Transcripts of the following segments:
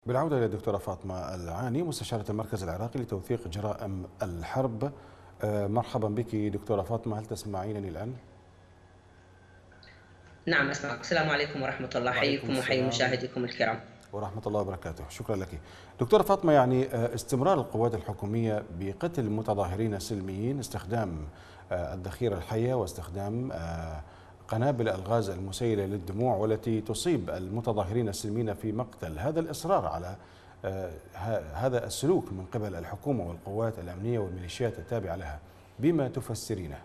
بالعودة إلى الدكتورة فاطمة العاني مستشارة المركز العراقي لتوثيق جرائم الحرب. مرحبا بك دكتورة فاطمة، هل تسمعينني الآن؟ نعم أسمعك. السلام عليكم ورحمة الله، وعليكم حييكم وحيي السلام مشاهديكم الكرام. ورحمة الله وبركاته. شكرا لك دكتورة فاطمة. يعني استمرار القوات الحكومية بقتل متظاهرين سلميين، استخدام الذخيرة الحية واستخدام قنابل الغاز المسيلة للدموع والتي تصيب المتظاهرين السلميين في مقتل، هذا الإصرار على هذا السلوك من قبل الحكومة والقوات الأمنية والميليشيات التابعة لها، بما تفسرينه؟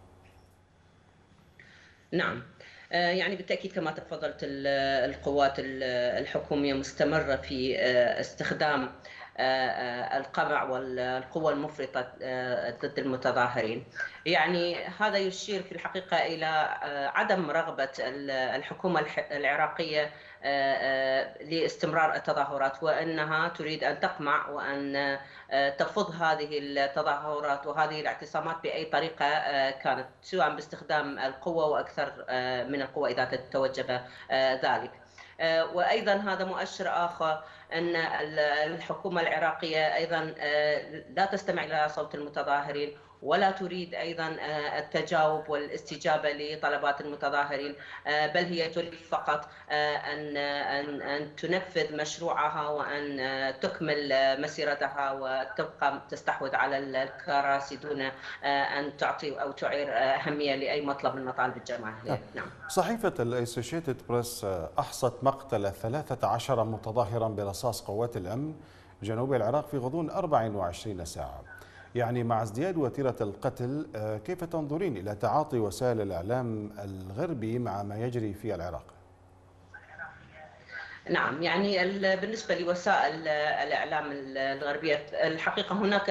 نعم. يعني بالتأكيد كما تفضلت القوات الحكومية مستمرة في استخدام القمع والقوة المفرطة ضد المتظاهرين. يعني هذا يشير في الحقيقة إلى عدم رغبة الحكومة العراقية لاستمرار التظاهرات، وأنها تريد أن تقمع وأن تفض هذه التظاهرات وهذه الاعتصامات بأي طريقة كانت، سواء باستخدام القوة وأكثر من القوة إذا توجب ذلك. وأيضا هذا مؤشر آخر أن الحكومة العراقية أيضا لا تستمع إلى صوت المتظاهرين، ولا تريد أيضا التجاوب والاستجابة لطلبات المتظاهرين، بل هي تريد فقط أن تنفذ مشروعها وأن تكمل مسيرتها وتبقى تستحوذ على الكراسي دون أن تعطي أو تعير أهمية لأي مطلب من مطالب الجماهير. نعم. صحيفة الأسوشيتد بريس أحصت مقتل 13 متظاهرا برصاص قوات الأمن جنوب العراق في غضون 24 ساعة. يعني مع ازدياد وتيرة القتل، كيف تنظرين إلى تعاطي وسائل الإعلام الغربي مع ما يجري في العراق؟ نعم، يعني بالنسبة لوسائل الإعلام الغربية، الحقيقة هناك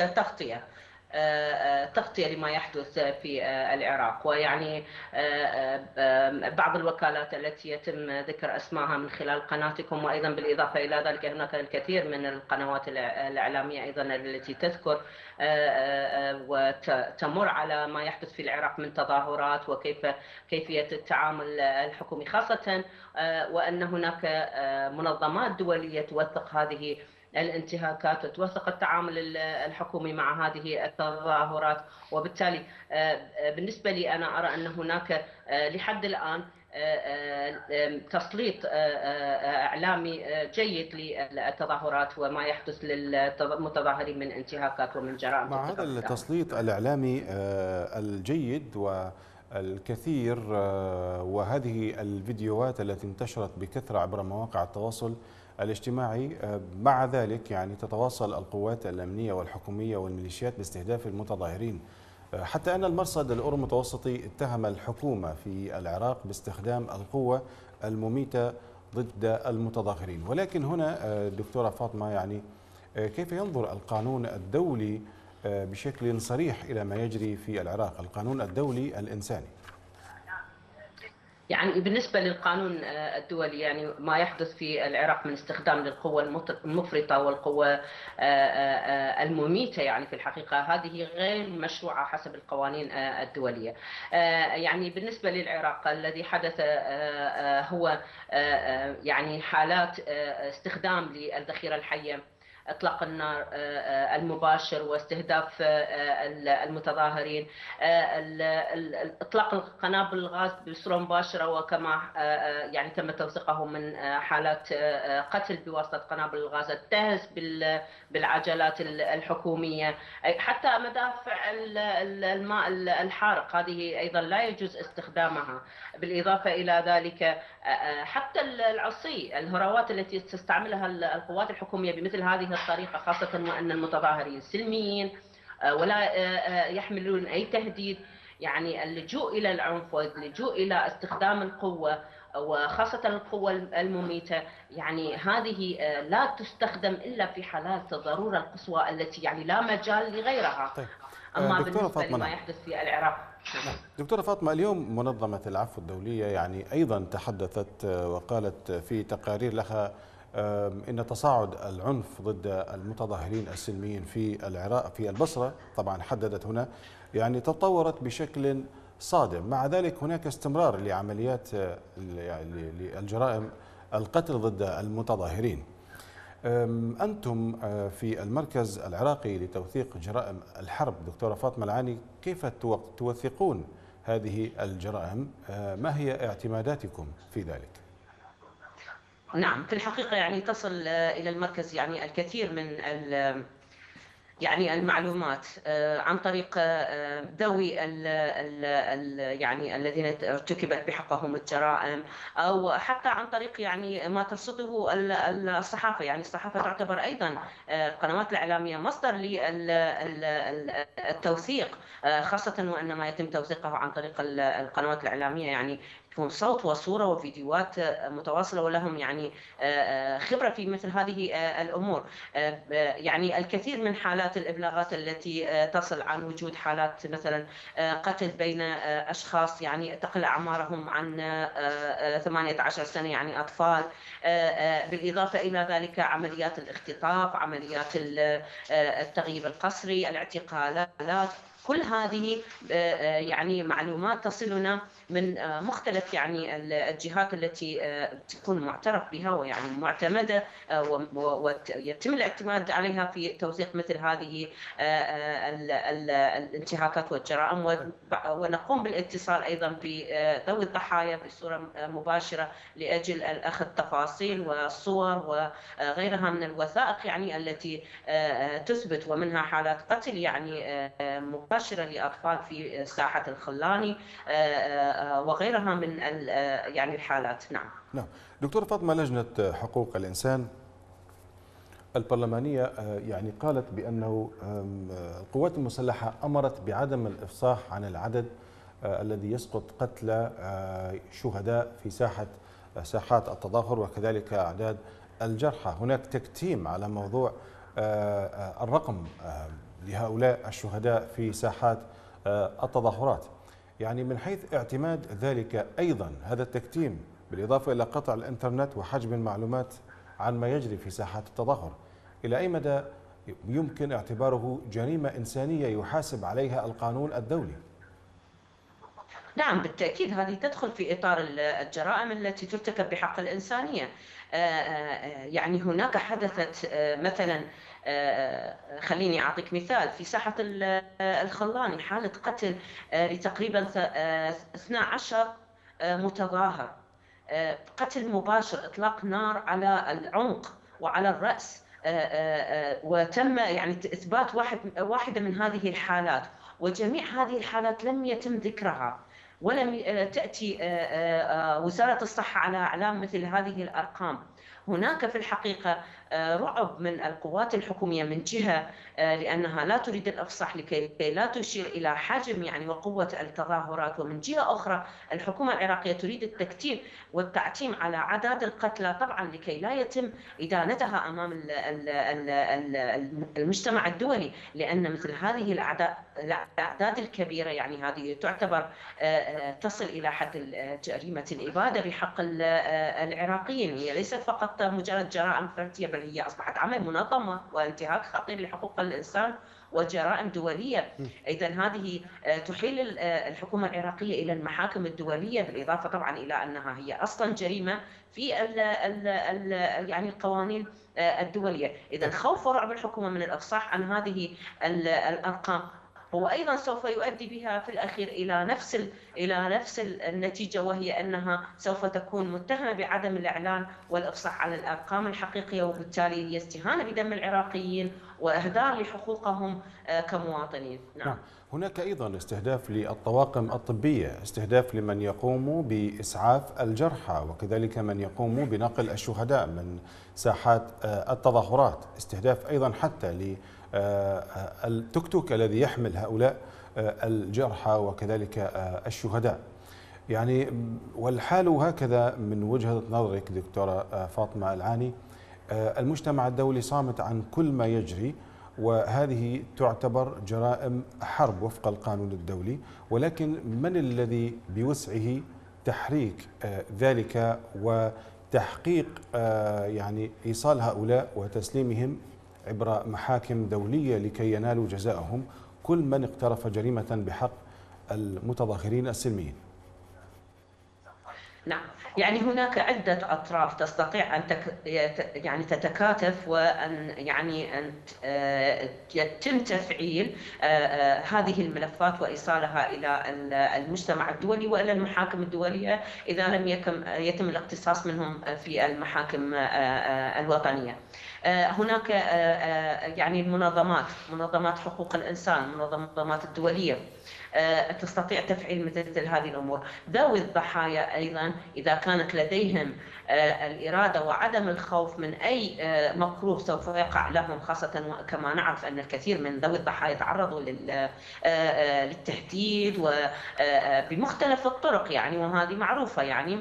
تغطية لما يحدث في العراق، ويعني بعض الوكالات التي يتم ذكر أسمائها من خلال قناتكم، وأيضا بالإضافة إلى ذلك هناك الكثير من القنوات الإعلامية أيضا التي تذكر وتمر على ما يحدث في العراق من تظاهرات كيفية التعامل الحكومي، خاصة وأن هناك منظمات دولية توثق هذه الانتهاكات وتوثق التعامل الحكومي مع هذه التظاهرات. وبالتالي بالنسبة لي أنا أرى أن هناك لحد الآن تسليط إعلامي جيد للتظاهرات وما يحدث للمتظاهرين من انتهاكات ومن جرائم مع هذا ترتكب ضدهم. التسليط الإعلامي الجيد والكثير، وهذه الفيديوهات التي انتشرت بكثرة عبر مواقع التواصل الاجتماعي، مع ذلك يعني تتواصل القوات الأمنية والحكومية والميليشيات باستهداف المتظاهرين، حتى أن المرصد الأورو المتوسطي اتهم الحكومة في العراق باستخدام القوة المميتة ضد المتظاهرين. ولكن هنا دكتورة فاطمة، يعني كيف ينظر القانون الدولي بشكل صريح إلى ما يجري في العراق، القانون الدولي الإنساني؟ يعني بالنسبة للقانون الدولي، يعني ما يحدث في العراق من استخدام للقوة المفرطة والقوة المميتة، يعني في الحقيقة هذه غير مشروعة حسب القوانين الدولية. يعني بالنسبة للعراق الذي حدث هو يعني حالات استخدام للذخيرة الحية، اطلاق النار المباشر واستهداف المتظاهرين، اطلاق قنابل الغاز بصوره مباشره، وكما يعني تم توثيقه من حالات قتل بواسطه قنابل الغاز، التهز بالعجلات الحكوميه، حتى مدافع الماء الحارق هذه ايضا لا يجوز استخدامها. بالاضافه الى ذلك حتى العصي، الهراوات التي تستعملها القوات الحكوميه بمثل هذه الطريقه، خاصه وان المتظاهرين سلميين ولا يحملون اي تهديد. يعني اللجوء الى العنف واللجوء الى استخدام القوه وخاصه القوه المميته، يعني هذه لا تستخدم الا في حالات الضروره القصوى التي يعني لا مجال لغيرها. طيب اما دكتورة بالنسبه فاطمة، لما نعم. يحدث في العراق. نعم دكتورة فاطمة، اليوم منظمة العفو الدولية يعني أيضا تحدثت وقالت في تقارير لها إن تصاعد العنف ضد المتظاهرين السلميين في العراق في البصرة، طبعا حددت هنا، يعني تطورت بشكل صادم. مع ذلك هناك استمرار لعمليات يعني للجرائم القتل ضد المتظاهرين. أنتم في المركز العراقي لتوثيق جرائم الحرب دكتورة فاطمة العاني، كيف توثقون هذه الجرائم؟ ما هي اعتماداتكم في ذلك؟ نعم، في الحقيقة يعني تصل إلى المركز يعني الكثير من يعني المعلومات عن طريق ذوي يعني الذين ارتكبت بحقهم الجرائم، او حتى عن طريق يعني ما ترصده الصحافه. يعني الصحافه تعتبر ايضا القنوات الاعلاميه مصدر للتوثيق، خاصه وان ما يتم توثيقه عن طريق القنوات الاعلاميه يعني يكون صوت وصوره وفيديوهات متواصله، ولهم يعني خبره في مثل هذه الامور. يعني الكثير من حالات الإبلاغات التي تصل عن وجود حالات مثلا قتل بين أشخاص يعني تقل أعمارهم عن 18 سنة، يعني أطفال. بالإضافة إلى ذلك عمليات الاختطاف، عمليات التغييب القسري، الاعتقالات، كل هذه يعني معلومات تصلنا من مختلف يعني الجهات التي تكون معترف بها ويعني معتمدة، ويتم الاعتماد عليها في توثيق مثل هذه الانتهاكات والجرائم. ونقوم بالاتصال أيضا بذوي الضحايا بصورة مباشرة لأجل أخذ تفاصيل وصور وغيرها من الوثائق يعني التي تثبت، ومنها حالات قتل يعني مباشرة لأطفال في ساحة الخلاني وغيرها من يعني الحالات. نعم. نعم دكتورة فاطمة، لجنة حقوق الإنسان البرلمانية يعني قالت بأنه القوات المسلحة أمرت بعدم الإفصاح عن العدد الذي يسقط قتلى شهداء في ساحات التظاهر، وكذلك أعداد الجرحى. هناك تكتيم على موضوع الرقم لهؤلاء الشهداء في ساحات التظاهرات. يعني من حيث اعتماد ذلك أيضا هذا التكتيم، بالإضافة إلى قطع الإنترنت وحجب المعلومات عن ما يجري في ساحات التظاهر، إلى أي مدى يمكن اعتباره جريمة إنسانية يحاسب عليها القانون الدولي؟ نعم بالتأكيد، هذه تدخل في إطار الجرائم التي ترتكب بحق الإنسانية. يعني هناك حدثت مثلا، خليني أعطيك مثال، في ساحة الخلاني حالة قتل لتقريبا 12 متظاهر، قتل مباشر، إطلاق نار على العنق وعلى الرأس. وتم يعني إثبات واحدة من هذه الحالات، وجميع هذه الحالات لم يتم ذكرها، ولم تأتي وزارة الصحة على إعلام مثل هذه الأرقام. هناك في الحقيقة رعب من القوات الحكومية من جهة لأنها لا تريد الإفصاح لكي لا تشير إلى حجم يعني وقوة التظاهرات، ومن جهة أخرى الحكومة العراقية تريد التكتيم والتعتيم على أعداد القتلى طبعا لكي لا يتم إدانتها أمام المجتمع الدولي، لأن مثل هذه الأعداد الكبيرة يعني هذه تعتبر تصل إلى حد جريمة الإبادة بحق العراقيين. هي ليست فقط مجرد جرائم فردية، بل هي أصبحت عمل منظمة وانتهاك خطير لحقوق الإنسان وجرائم دولية. إذن هذه تحيل الحكومة العراقية إلى المحاكم الدولية، بالإضافة طبعا إلى أنها هي أصلا جريمة في يعني القوانين الدولية. إذن خوف ورعب الحكومة من الإفصاح عن هذه الأرقام هو أيضا سوف يؤدي بها في الأخير إلى نفس النتيجة، وهي أنها سوف تكون متهمة بعدم الإعلان والإفصاح عن الأرقام الحقيقية، وبالتالي هي استهانة بدم العراقيين وإهدار لحقوقهم كمواطنين. نعم. هناك أيضا استهداف للطواقم الطبية، استهداف لمن يقوم بإسعاف الجرحى، وكذلك من يقوم بنقل الشهداء من ساحات التظاهرات، استهداف أيضا حتى التوك توك الذي يحمل هؤلاء الجرحى وكذلك الشهداء. يعني والحال هكذا من وجهة نظرك دكتورة فاطمة العاني، المجتمع الدولي صامت عن كل ما يجري، وهذه تعتبر جرائم حرب وفق القانون الدولي، ولكن من الذي بوسعه تحريك ذلك وتحقيق يعني إيصال هؤلاء وتسليمهم عبر محاكم دولية لكي ينالوا جزاءهم كل من اقترف جريمة بحق المتظاهرين السلميين؟ نعم، يعني هناك عدة أطراف تستطيع أن يعني تتكاتف، وأن يعني أن يتم تفعيل هذه الملفات وإيصالها إلى المجتمع الدولي وإلى المحاكم الدولية إذا لم يتم الاقتصاص منهم في المحاكم الوطنية. هناك يعني منظمات حقوق الإنسان، المنظمات الدولية تستطيع تفعيل مثل هذه الأمور. ذوي الضحايا أيضا إذا كانت لديهم الإرادة وعدم الخوف من أي مكروه سوف يقع لهم، خاصة كما نعرف أن الكثير من ذوي الضحايا تعرضوا للتهديد وبمختلف الطرق، يعني وهذه معروفة، يعني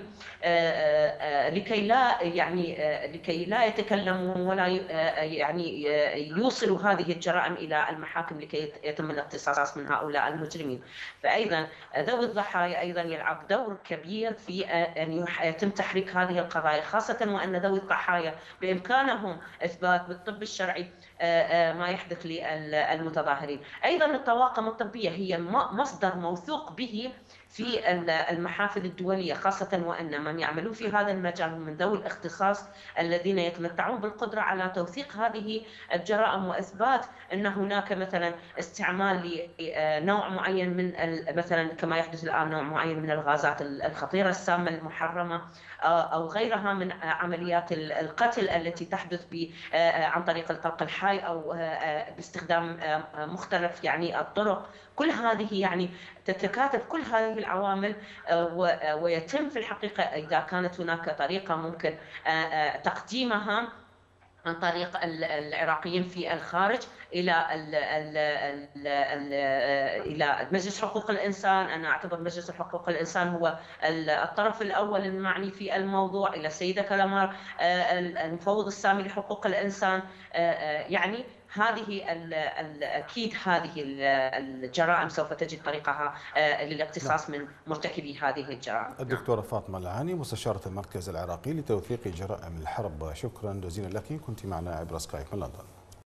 لكي لا يتكلموا ولا يعني يوصلوا هذه الجرائم إلى المحاكم لكي يتم الاقتصاص من هؤلاء المجرمين. فأيضا ذوي الضحايا أيضا يلعب دور كبير في أن يتم تحريك هذه القضايا، خاصة وأن ذوي الضحايا بإمكانهم إثبات بالطب الشرعي ما يحدث للمتظاهرين. أيضا الطواقم الطبية هي مصدر موثوق به في المحافل الدولية، خاصة وأن من يعملون في هذا المجال هم من ذوي الاختصاص الذين يتمتعون بالقدرة على توثيق هذه الجرائم وإثبات أن هناك مثلا استعمال لنوع معين من مثلا كما يحدث الآن نوع معين من الغازات الخطيرة السامة المحرمة أو غيرها من عمليات القتل التي تحدث عن طريق الطلق الحي أو باستخدام مختلف يعني الطرق. كل هذه يعني تتكاتف كل هذه العوامل، ويتم في الحقيقة إذا كانت هناك طريقة ممكن تقديمها عن طريق العراقيين في الخارج إلى مجلس حقوق الإنسان. أنا أعتبر مجلس حقوق الإنسان هو الطرف الأول المعني في الموضوع، إلى السيدة كلامار المفوض السامي لحقوق الإنسان. يعني أكيد هذه الجرائم سوف تجد طريقها للاقتصاص من مرتكبي هذه الجرائم. الدكتورة فاطمة العاني، مستشارة المركز العراقي لتوثيق جرائم الحرب، شكرا جزيلا لك، كنت معنا عبر سكايب من لندن.